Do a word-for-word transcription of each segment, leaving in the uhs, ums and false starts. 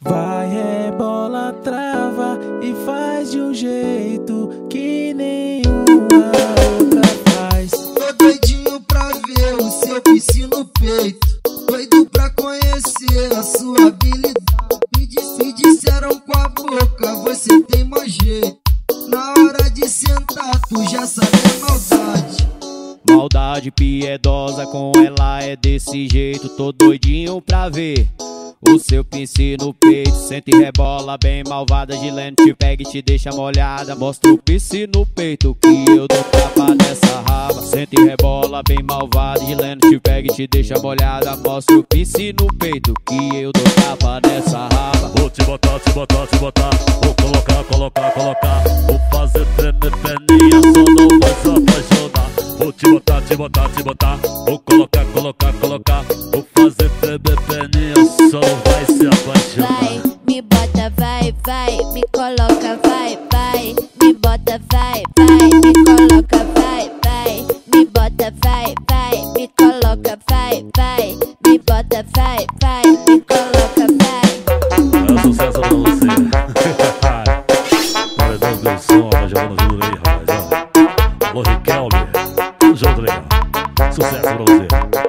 Vai, rebola, trava e faz de um jeito que nenhuma outra faz. Tô doidinho pra ver o seu piercing no peito, doido pra conhecer a sua habilidade. Me, dis me disseram com a boca, você tem mau jeito. Na hora de sentar, tu já sabe a maldade. Maldade piedosa, com ela é desse jeito. Tô doidinho pra ver o seu piercing no peito. Senta e rebola bem malvada, Gilene te pega e te deixa molhada. Mostra o piercing no peito que eu dou tapa nessa raba. Senta e rebola bem malvada, Gilene te pega e te deixa molhada. Mostra o piercing no peito que eu dou tapa nessa raba. Vou te botar, te botar, te botar. Vou colocar, colocar, colocar. Vou fazer tremer perninha, só não vai se apaixonar. Vou te botar, te botar, te botar. Vou colocar, colocar, colocar. Vou fazer tremer perninha, só não vai se apaixonar. Vai, me bota, vai, vai. Me coloca, vai, vai. Me bota, vai, vai. Me coloca, vai, vai. Me bota, vai, vai. Me coloca, vai, vai. Me bota, vai, vai. Me coloca, vai. É um sucesso pra você. Paredão deu som, tá jogando tudo aí, rapaz. Ó. Alô, Riquelme. Tudo junto, legal. Sucesso pra você.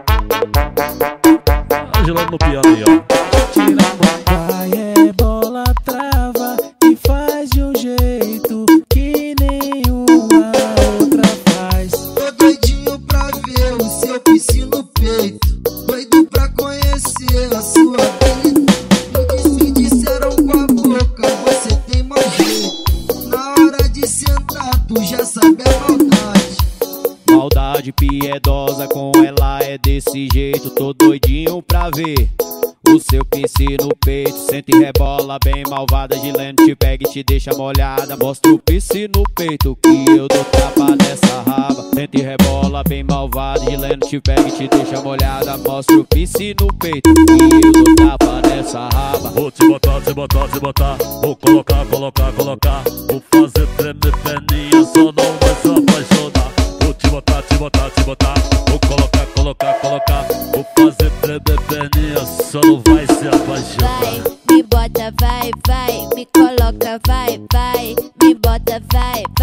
Angelando no piano aí, ó. Vai, rebola, trava e faz de um jeito que nenhuma outra faz. Tô doidinho pra ver o seu piercing no peito, doido pra conhecer a sua habilidade. Me disseram com a boca, você tem mau jeito. Na hora de sentar, tu já sabe a maldade. Maldade piedosa, com ela é desse jeito. Tô doidinho pra ver o seu piercing no peito. Senta e rebola bem malvada, Gilene te pega e te deixa molhada. Mostra o piercing no peito que eu dou tapa nessa raba. Senta e rebola bem malvada, Gilene te pega e te deixa molhada. Mostra o piercing no peito que eu dou tapa nessa raba. Vou te botar, te botar, te botar. Vou colocar, colocar, colocar. Vou fazer tremer perninha, só não vai se apaixonar. Vou te botar, te botar, te botar. Vou colocar, colocar, colocar. Vou fazer tremer perninha, só não vai se apaixonar. Vai, me bota, vai, vai. Me coloca, vai, vai. Me bota, vai,